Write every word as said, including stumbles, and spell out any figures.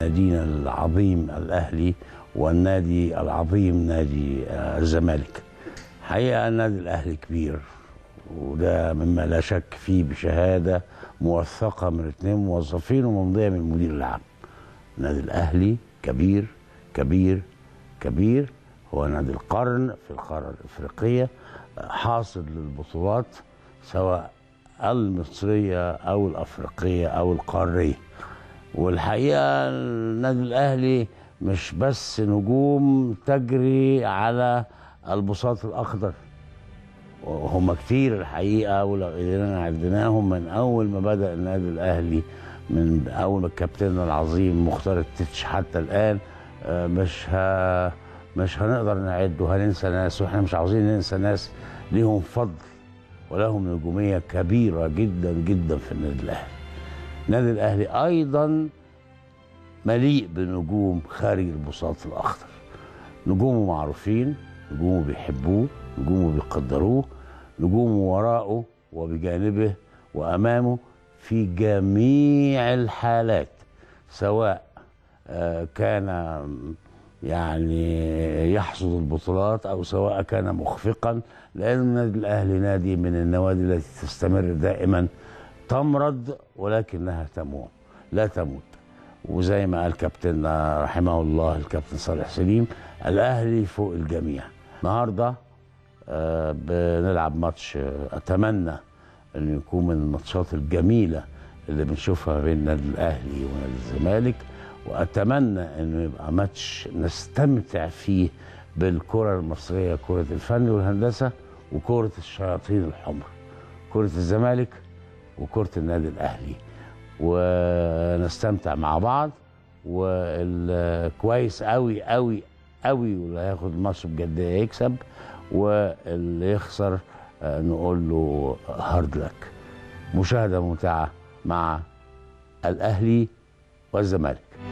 نادينا العظيم الأهلي والنادي العظيم نادي الزمالك. حقيقة النادي الأهلي كبير، وده مما لا شك فيه بشهادة موثقة من اثنين موظفين وممضية من المدير العام. النادي الأهلي كبير كبير كبير، هو نادي القرن في القارة الإفريقية، حاصل للبطولات سواء المصرية أو الأفريقية أو القارية. والحقيقة النادي الأهلي مش بس نجوم تجري على البساط الأخضر، وهم كتير الحقيقة، ولو قدرنا عدناهم من أول ما بدأ النادي الأهلي، من أول ما الكابتن العظيم مختار التتش حتى الآن، مش ها مش هنقدر نعد وهننسى ناس، واحنا مش عاوزين ننسى ناس ليهم فضل ولهم نجومية كبيرة جدا جدا في النادي الأهلي. النادي الأهلي أيضا مليء بنجوم خارج البساط الأخضر، نجومه معروفين، نجومه بيحبوه، نجومه بيقدروه، نجومه وراءه وبجانبه وأمامه في جميع الحالات، سواء كان يعني يحصد البطولات أو سواء كان مخفقا، لأن النادي الأهلي نادي من النوادي التي تستمر دائما، تمرض ولكنها تموت لا تموت. وزي ما قال كابتننا رحمه الله الكابتن صالح سليم، الأهلي فوق الجميع. النهارده آه بنلعب ماتش، آه أتمنى أن يكون من الماتشات الجميلة اللي بنشوفها بين النادي الأهلي ونادي الزمالك، وأتمنى أنه يبقى ماتش نستمتع فيه بالكرة المصرية، كرة الفن والهندسة وكرة الشياطين الحمر، كرة الزمالك وكرة النادي الأهلي، ونستمتع مع بعض. والكويس قوي قوي قوي واللي هياخد الماتش بجدية يكسب، واللي يخسر نقول له هارد لك. مشاهدة ممتعة مع الأهلي والزمالك.